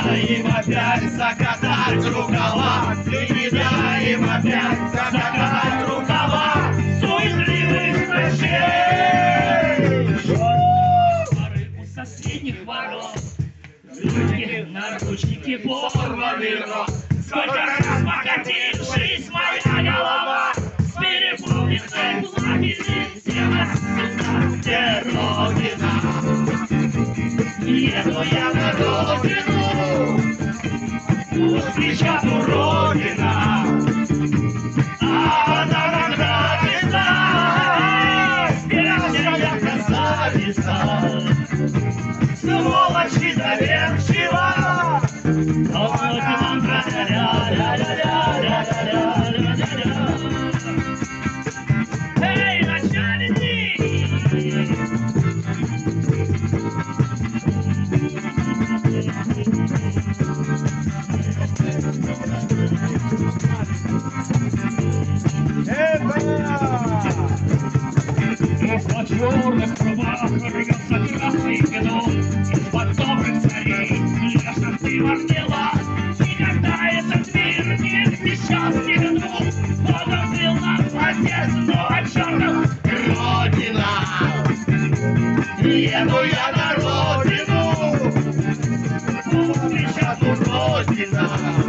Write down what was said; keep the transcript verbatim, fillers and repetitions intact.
дай им опять закатать рукава, ты не дай им опять закатать рукава суетливых ночей. Воры у соседних ворот, люди, наручники, порванный рот. Сколько раз покатившись моя голова с переполненной пламени тела сюда, где Родина. Еду я на Родину, пусть кричат у Родина, а она нравится, спящая красавица, сволочь недоверчива. Эй, начальник! В черных трубах рвется красный вино, из-под добрых царей нежно ты вождела. Никогда этот мир не встречал никому, Богом был нас отец, но от чертов Родина. Еду я на Родину, пусть кричат у Родина.